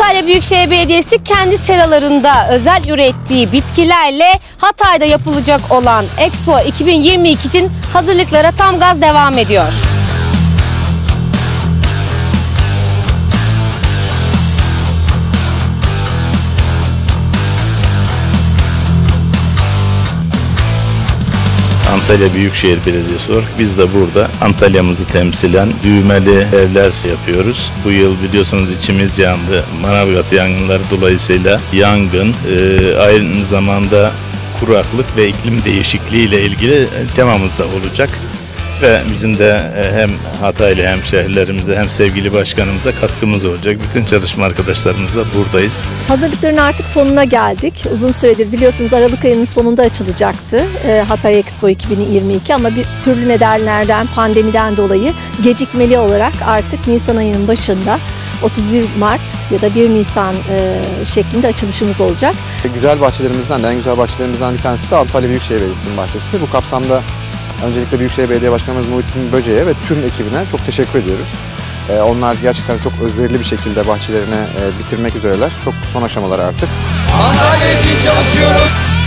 Antalya Büyükşehir Belediyesi kendi seralarında özel ürettiği bitkilerle Hatay'da yapılacak olan Expo 2022 için hazırlıklara tam gaz devam ediyor. Antalya Büyükşehir Belediyesi olarak biz de burada Antalya'mızı temsilen düğmeli evler yapıyoruz. Bu yıl biliyorsunuz içimiz yandı. Manavgat yangınları dolayısıyla yangın, aynı zamanda kuraklık ve iklim değişikliği ile ilgili temamız da olacak. Ve bizim de hem Hataylı hemşehrilerimize hem sevgili başkanımıza katkımız olacak. Bütün çalışma arkadaşlarımızla buradayız. Hazırlıkların artık sonuna geldik. Uzun süredir biliyorsunuz Aralık ayının sonunda açılacaktı Hatay Expo 2022 ama bir türlü nedenlerden, pandemiden dolayı gecikmeli olarak artık Nisan ayının başında 31 Mart ya da 1 Nisan şeklinde açılışımız olacak. Güzel bahçelerimizden, en güzel bahçelerimizden bir tanesi de Antalya Büyükşehir Belediyesi'nin bahçesi. Bu kapsamda öncelikle Büyükşehir Belediye Başkanımız Muhittin Böce'ye ve tüm ekibine çok teşekkür ediyoruz. Onlar gerçekten çok özverili bir şekilde bahçelerini bitirmek üzereler. Çok son aşamalar artık. Antalya için çalışıyoruz.